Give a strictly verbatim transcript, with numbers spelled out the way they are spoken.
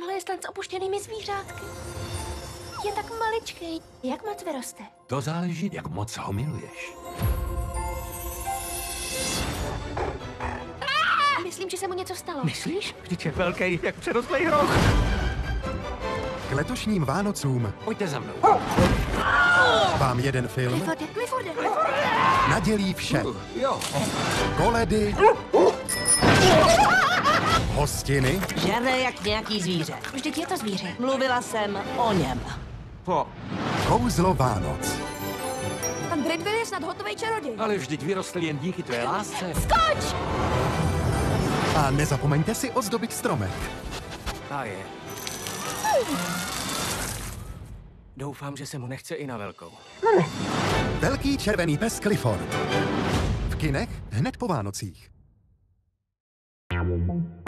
Tamhle je stan s opuštěnými zvířátky. Je tak maličkej. Jak moc vyroste? To záleží, jak moc ho miluješ. Myslím, že se mu něco stalo. Myslíš? Vždyť je velký, jak přerostlej hroch. K letošním Vánocům Pojďte za mnou. vám jeden film Clifforde, Clifforde. nadělí vše. Jo. Koledy, hostiny, Žere jak nějaký zvíře. Vždyť je to zvíře. Mluvila jsem o něm. Po. kouzlo Vánoc. Pan Bradwell je snad hotovej čaroděj. Ale vždyť vyrostl jen díky tvé lásce. Skoč! A nezapomeňte si ozdobit stromek. A je. Doufám, že se mu nechce i na velkou. Velký červený pes Clifford. V kinech hned po Vánocích.